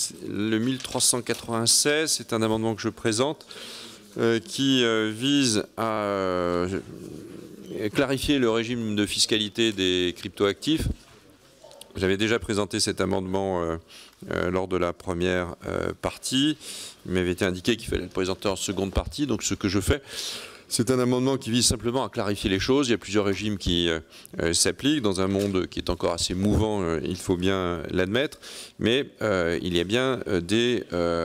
Le 1396, c'est un amendement que je présente qui vise à clarifier le régime de fiscalité des cryptoactifs. J'avais déjà présenté cet amendement lors de la première partie. Il m'avait été indiqué qu'il fallait le présenter en seconde partie. Donc ce que je fais, c'est un amendement qui vise simplement à clarifier les choses. Il y a plusieurs régimes qui s'appliquent dans un monde qui est encore assez mouvant, il faut bien l'admettre. Mais il y a bien des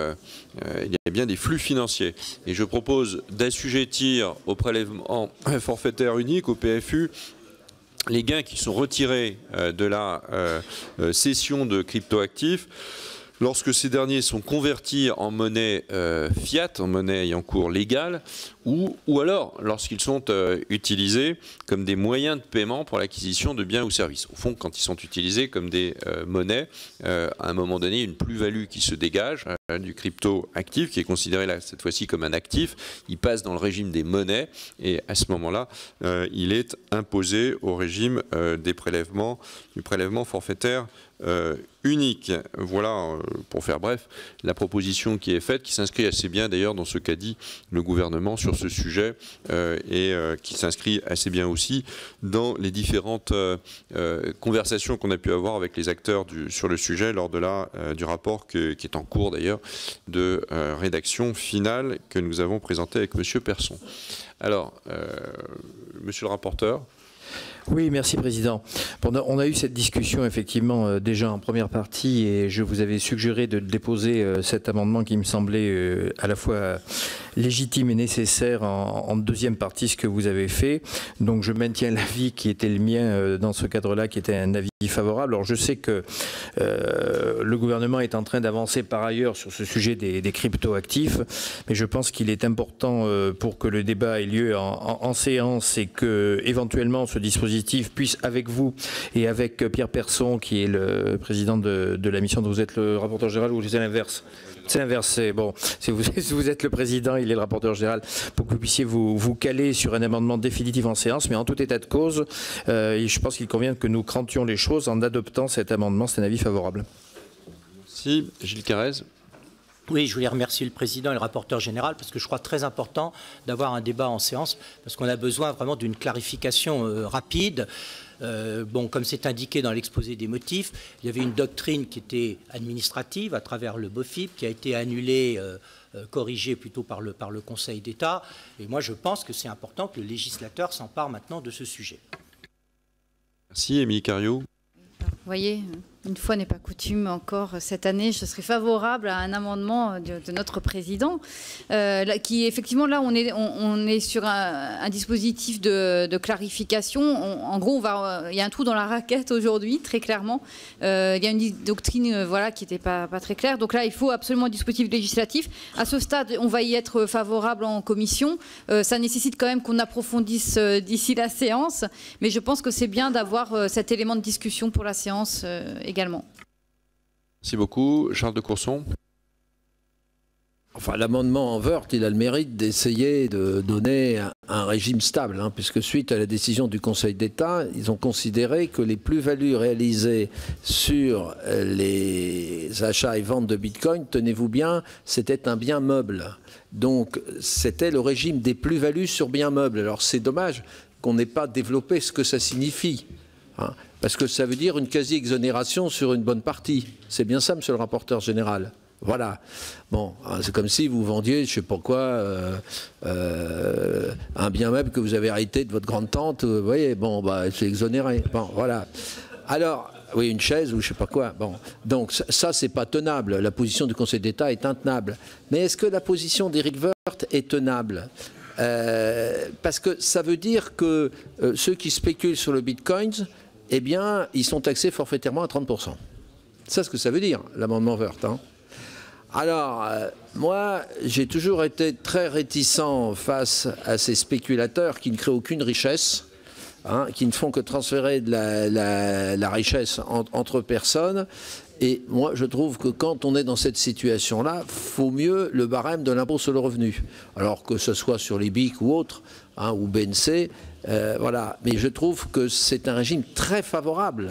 flux financiers. Et je propose d'assujettir au prélèvement forfaitaire unique, au PFU, les gains qui sont retirés de la cession de cryptoactifs lorsque ces derniers sont convertis en monnaie fiat, en monnaie ayant cours légale, ou alors lorsqu'ils sont utilisés comme des moyens de paiement pour l'acquisition de biens ou services. Au fond, quand ils sont utilisés comme des monnaies, à un moment donné, une plus-value qui se dégage du crypto-actif, qui est considéré là, cette fois-ci comme un actif, il passe dans le régime des monnaies et à ce moment-là, il est imposé au régime du prélèvement forfaitaire unique. Voilà, pour faire bref, la proposition qui est faite, qui s'inscrit assez bien d'ailleurs dans ce qu'a dit le gouvernement sur ce sujet et qui s'inscrit assez bien aussi dans les différentes conversations qu'on a pu avoir avec les acteurs sur le sujet lors de du rapport qui est en cours d'ailleurs de rédaction finale que nous avons présenté avec M. Persson. Alors, monsieur le rapporteur. Oui, merci Président. On a eu cette discussion effectivement déjà en première partie et je vous avais suggéré de déposer cet amendement qui me semblait à la fois légitime et nécessaire en deuxième partie, ce que vous avez fait. Donc je maintiens l'avis qui était le mien dans ce cadre-là, qui était un avis favorable. Alors je sais que le gouvernement est en train d'avancer par ailleurs sur ce sujet des crypto-actifs, mais je pense qu'il est important pour que le débat ait lieu en séance et que éventuellement ce dispositif puisse, avec vous et avec Pierre Persson, qui est le président de la mission dont vous êtes le rapporteur général, ou c'est l'inverse? C'est l'inverse, c'est bon. Si vous êtes le président, il est le rapporteur général, pour que vous puissiez vous caler sur un amendement définitif en séance. Mais en tout état de cause, je pense qu'il convient que nous crantions les choses en adoptant cet amendement. C'est un avis favorable. Merci. Gilles Carrez. Oui, je voulais remercier le président et le rapporteur général parce que je crois très important d'avoir un débat en séance parce qu'on a besoin vraiment d'une clarification rapide. Bon, comme c'est indiqué dans l'exposé des motifs, il y avait une doctrine qui était administrative à travers le BOFIP qui a été annulée, corrigée plutôt par le Conseil d'État. Et moi, je pense que c'est important que le législateur s'empare maintenant de ce sujet. Merci, Émilie Cariou. Vous voyez, une fois n'est pas coutume encore cette année, je serai favorable à un amendement de notre président qui effectivement là on est sur un dispositif de clarification. En gros, il y a un trou dans la raquette aujourd'hui, très clairement. Il y a une doctrine voilà, qui n'était pas très claire. Donc là, il faut absolument un dispositif législatif. À ce stade, on va y être favorable en commission. Ça nécessite quand même qu'on approfondisse d'ici la séance. Mais je pense que c'est bien d'avoir cet élément de discussion pour la séance également. Merci beaucoup. Charles de Courson. Enfin, l'amendement en Wörth, il a le mérite d'essayer de donner un régime stable, hein, puisque suite à la décision du Conseil d'État, ils ont considéré que les plus-values réalisées sur les achats et ventes de Bitcoin, tenez-vous bien, c'était un bien meuble. Donc, c'était le régime des plus-values sur biens meubles. Alors, c'est dommage qu'on n'ait pas développé ce que ça signifie. Hein, parce que ça veut dire une quasi-exonération sur une bonne partie. C'est bien ça, monsieur le rapporteur général. Voilà. Bon, c'est comme si vous vendiez, je ne sais pas quoi, un bien meuble que vous avez hérité de votre grande-tante. Vous voyez, bon, bah, c'est exonéré. Bon, voilà. Alors, oui, une chaise ou je ne sais pas quoi. Bon, donc ça, c'est pas tenable. La position du Conseil d'État est intenable. Mais est-ce que la position d'Éric Woerth est tenable ? Parce que ça veut dire que ceux qui spéculent sur le Bitcoin, eh bien, ils sont taxés forfaitairement à 30%. C'est ce que ça veut dire, l'amendement Woerth. Hein. Alors, moi, j'ai toujours été très réticent face à ces spéculateurs qui ne créent aucune richesse, hein, qui ne font que transférer de la richesse entre personnes. Et moi, je trouve que quand on est dans cette situation-là, il faut mieux le barème de l'impôt sur le revenu. Alors que ce soit sur les BIC ou autres, hein, ou BNC, voilà. Mais je trouve que c'est un régime très favorable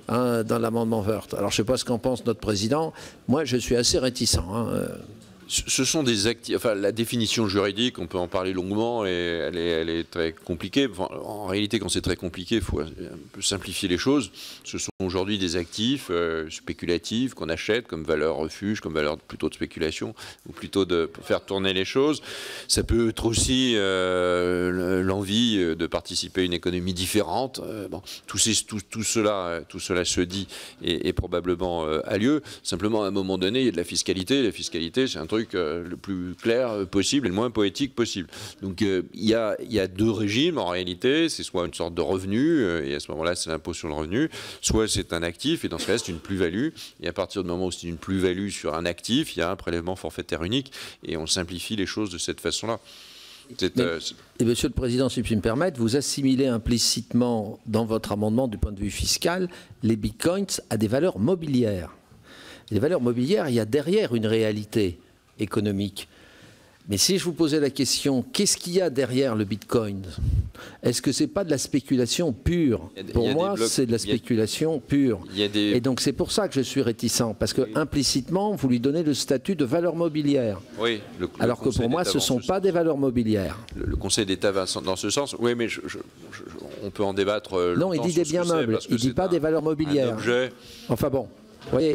hein, dans l'amendement Woerth. Alors, je ne sais pas ce qu'en pense notre président. Moi, je suis assez réticent. Hein. Ce sont des actifs. Enfin, la définition juridique, on peut en parler longuement et elle est très compliquée. Enfin, en réalité, quand c'est très compliqué, il faut un peu simplifier les choses. Ce sont aujourd'hui des actifs spéculatifs qu'on achète comme valeur refuge, comme valeur plutôt de spéculation, ou plutôt pour faire tourner les choses. Ça peut être aussi l'envie de participer à une économie différente. Bon, tout cela se dit et probablement a lieu. Simplement, à un moment donné, il y a de la fiscalité. La fiscalité, c'est un truc le plus clair possible et le moins poétique possible. Donc il y a deux régimes en réalité, c'est soit une sorte de revenu, et à ce moment-là c'est l'impôt sur le revenu, soit c'est un actif, et dans ce cas c'est une plus-value, et à partir du moment où c'est une plus-value sur un actif, il y a un prélèvement forfaitaire unique, et on simplifie les choses de cette façon-là. Et Monsieur le Président, si je puis me permettre, vous assimilez implicitement dans votre amendement du point de vue fiscal les bitcoins à des valeurs mobilières. Les valeurs mobilières, il y a derrière une réalité économique. Mais si je vous posais la question, qu'est-ce qu'il y a derrière le bitcoin? Est-ce que c'est pas de la spéculation pure? Pour moi, c'est de la spéculation pure. Et donc c'est pour ça que je suis réticent, parce que implicitement, vous lui donnez le statut de valeur mobilière. Oui, alors que pour moi, ce ne sont pas des valeurs mobilières. Le Conseil d'État va dans ce sens. Oui, mais on peut en débattre. Non, il dit des biens meubles. Il ne dit pas des valeurs mobilières. Objet. Enfin bon, vous voyez,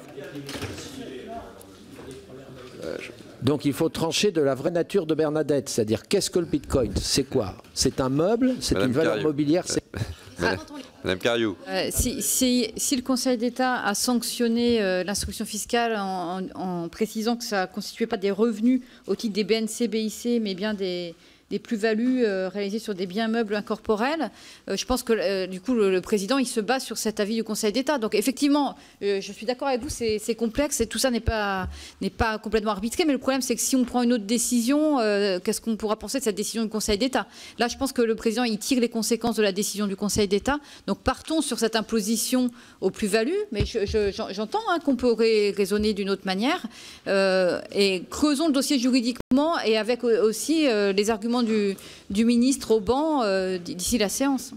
donc il faut trancher de la vraie nature de Bernadette, c'est-à-dire qu'est-ce que le bitcoin? C'est quoi? C'est un meuble? C'est une valeur mobilière? Madame Cariou. Si le Conseil d'État a sanctionné l'instruction fiscale en précisant que ça ne constituait pas des revenus au titre des BNC, BIC, mais bien des plus-values réalisées sur des biens meubles incorporels. Je pense que du coup le président il se base sur cet avis du Conseil d'État. Donc effectivement, je suis d'accord avec vous, c'est complexe et tout ça n'est pas complètement arbitré. Mais le problème c'est que si on prend une autre décision, qu'est-ce qu'on pourra penser de cette décision du Conseil d'État? Là, je pense que le président il tire les conséquences de la décision du Conseil d'État. Donc partons sur cette imposition aux plus-values. Mais j'entends qu'on peut raisonner d'une autre manière et creusons le dossier juridiquement et avec aussi les arguments du ministre au banc d'ici la séance.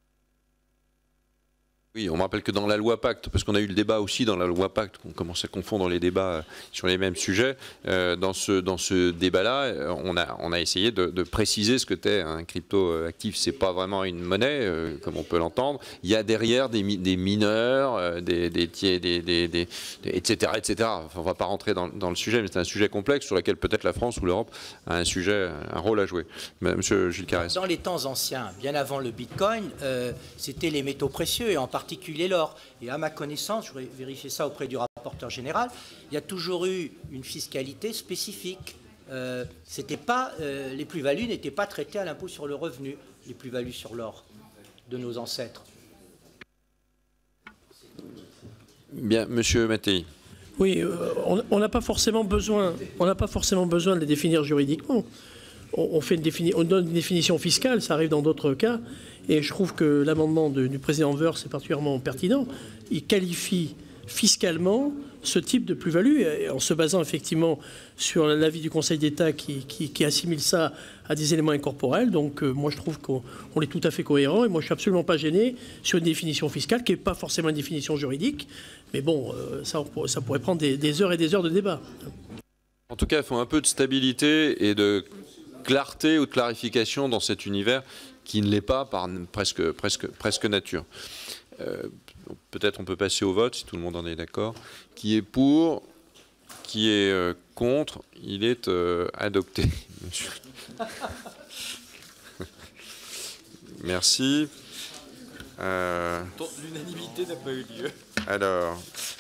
Oui, on me rappelle que dans la loi Pacte, parce qu'on a eu le débat aussi dans la loi Pacte, on commence à confondre les débats sur les mêmes sujets, dans ce débat-là, on a essayé de préciser ce que t'est un crypto-actif. C'est pas vraiment une monnaie, comme on peut l'entendre. Il y a derrière des mineurs, etc., etc. Enfin, on va pas rentrer dans le sujet, mais c'est un sujet complexe sur lequel peut-être la France ou l'Europe a un rôle à jouer. Monsieur Gilles Carrez. Dans les temps anciens, bien avant le Bitcoin, c'était les métaux précieux et en particulier l'or. Et à ma connaissance, je vais vérifier ça auprès du rapporteur général, il y a toujours eu une fiscalité spécifique. Les plus-values n'étaient pas traitées à l'impôt sur le revenu, les plus-values sur l'or de nos ancêtres. Bien, Monsieur Mattei. Oui, on n'a pas forcément besoin de les définir juridiquement. On donne une définition fiscale, ça arrive dans d'autres cas, et je trouve que l'amendement du président Woerth est particulièrement pertinent. Il qualifie fiscalement ce type de plus-value, en se basant effectivement sur l'avis du Conseil d'État qui assimile ça à des éléments incorporels. Donc moi je trouve qu'on est tout à fait cohérent, et moi je suis absolument pas gêné sur une définition fiscale qui n'est pas forcément une définition juridique, mais bon, ça pourrait prendre des heures et des heures de débat. En tout cas, il faut un peu de stabilité et de clarté ou de clarification dans cet univers qui ne l'est pas par presque nature. Peut-être on peut passer au vote si tout le monde en est d'accord. Qui est pour? Qui est contre? Il est adopté. Merci. L'unanimité n'a pas eu lieu. Alors.